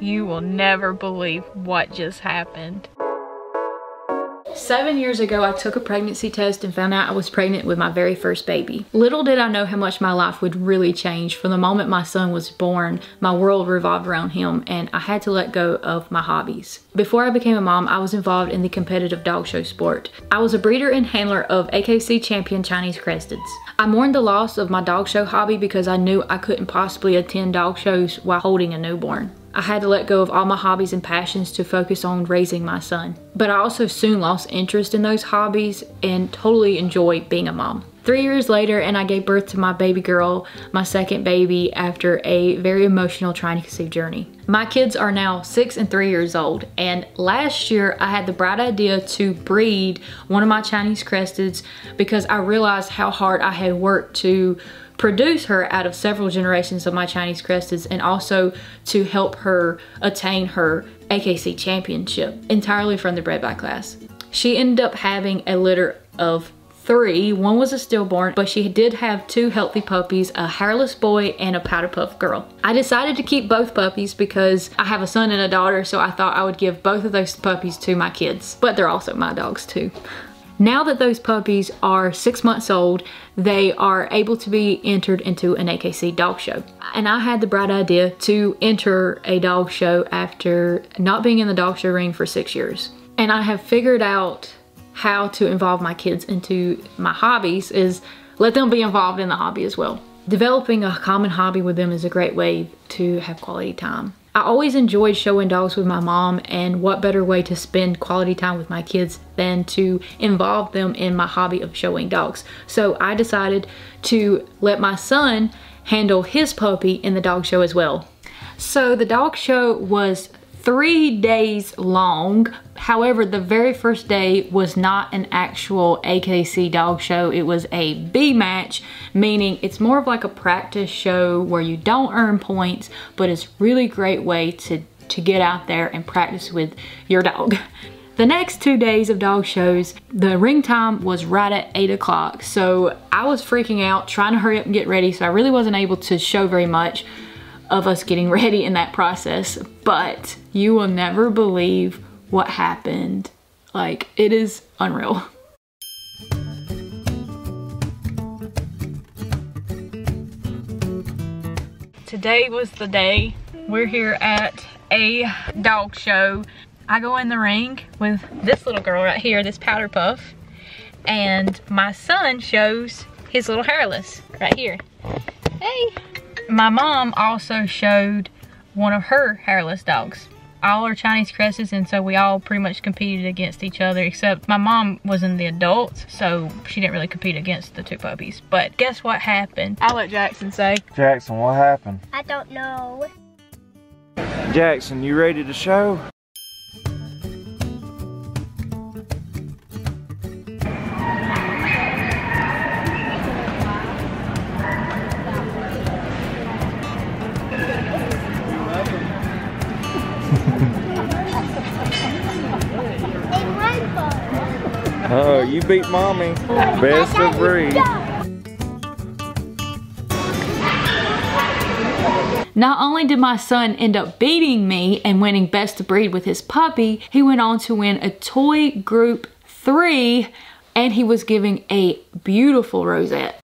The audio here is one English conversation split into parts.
You will never believe what just happened. 7 years ago, I took a pregnancy test and found out I was pregnant with my very first baby. Little did I know how much my life would really change. From the moment my son was born, my world revolved around him, and I had to let go of my hobbies. Before I became a mom, I was involved in the competitive dog show sport. I was a breeder and handler of AKC champion Chinese Cresteds. I mourned the loss of my dog show hobby because I knew I couldn't possibly attend dog shows while holding a newborn. I had to let go of all my hobbies and passions to focus on raising my son. But I also soon lost interest in those hobbies and totally enjoyed being a mom. 3 years later, and I gave birth to my baby girl, my second baby, after a very emotional trying to conceive journey. My kids are now 6 and 3 years old, and last year I had the bright idea to breed one of my Chinese Cresteds because I realized how hard I had worked to produce her out of several generations of my Chinese Cresteds, and also to help her attain her AKC championship entirely from the bred by class. She ended up having a litter of 3. One was a stillborn, but she did have 2 healthy puppies, a hairless boy and a powder puff girl. I decided to keep both puppies because I have a son and a daughter, so I thought I would give both of those puppies to my kids, but they're also my dogs too. Now that those puppies are 6 months old, they are able to be entered into an AKC dog show. And I had the bright idea to enter a dog show after not being in the dog show ring for 6 years. And I have figured out how to involve my kids into my hobbies is let them be involved in the hobby as well. Developing a common hobby with them is a great way to have quality time. I always enjoyed showing dogs with my mom, and what better way to spend quality time with my kids than to involve them in my hobby of showing dogs. So I decided to let my son handle his puppy in the dog show as well. So the dog show was 3 days long. However, the very first day was not an actual AKC dog show. It was a B match, meaning it's more of like a practice show where you don't earn points, but it's really great way to get out there and practice with your dog. The next 2 days of dog shows, the ring time was right at 8 o'clock. So I was freaking out, trying to hurry up and get ready. So I really wasn't able to show very much of us getting ready in that process, but you will never believe what happened. Like, it is unreal. Today was the day. We're here at a dog show. I go in the ring with this little girl right here, this powder puff, and my son shows his little hairless right here. Hey. My mom also showed one of her hairless dogs. All are Chinese Cresteds, and so we all pretty much competed against each other, except my mom was in the adults, so she didn't really compete against the 2 puppies. But guess what happened? I'll let Jackson say. Jackson, what happened? I don't know. Jackson, you ready to show? Oh, you beat mommy. Best of breed. Not only did my son end up beating me and winning best of breed with his puppy, he went on to win a toy group 3, and he was giving a beautiful rosette.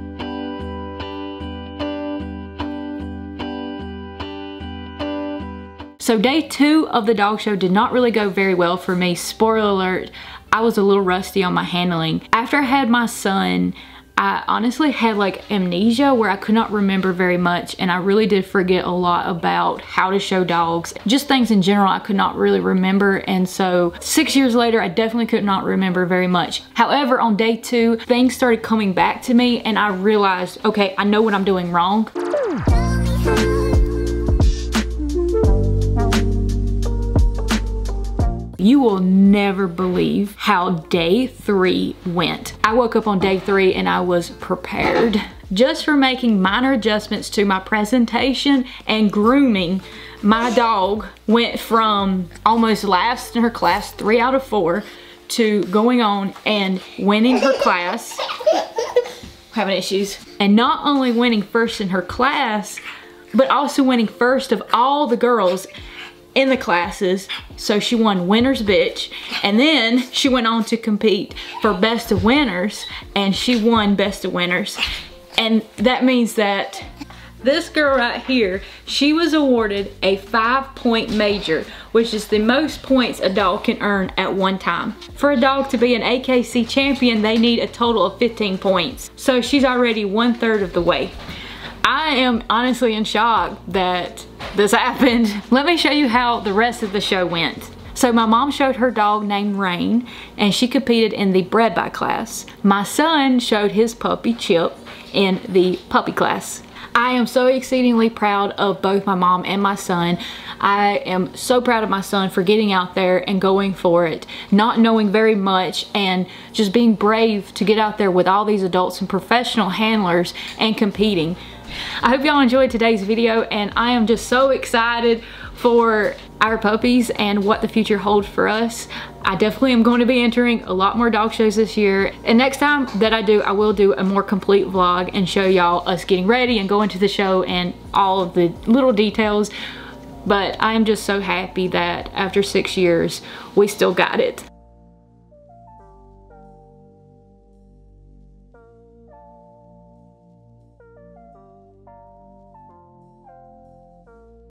So day 2 of the dog show did not really go very well for me. Spoiler alert, I was a little rusty on my handling. After I had my son, I honestly had like amnesia where I could not remember very much, and I really did forget a lot about how to show dogs. Just things in general I could not really remember, and so 6 years later I definitely could not remember very much. However, on day 2, things started coming back to me, and I realized, okay, I know what I'm doing wrong. You will never believe how day 3 went. I woke up on day 3 and I was prepared. Just for making minor adjustments to my presentation and grooming, my dog went from almost last in her class, 3 out of 4, to going on and winning her class. Having issues. And not only winning first in her class, but also winning first of all the girls in the classes. So she won winner's bitch, and then she went on to compete for best of winners, and she won best of winners. And that means that this girl right here, she was awarded a 5-point major, which is the most points a dog can earn at one time. For a dog to be an AKC champion, they need a total of 15 points. So she's already 1/3 of the way. I am honestly in shock that this happened. Let me show you how the rest of the show went. So my mom showed her dog named Rain, and she competed in the bred by class. My son showed his puppy Chip in the puppy class. I am so exceedingly proud of both my mom and my son. I am so proud of my son for getting out there and going for it, not knowing very much, and just being brave to get out there with all these adults and professional handlers and competing. I hope y'all enjoyed today's video, and I am just so excited for our puppies and what the future holds for us. I definitely am going to be entering a lot more dog shows this year, and next time that I do, I will do a more complete vlog and show y'all us getting ready and going to the show and all of the little details. But I am just so happy that after 6 years we still got it.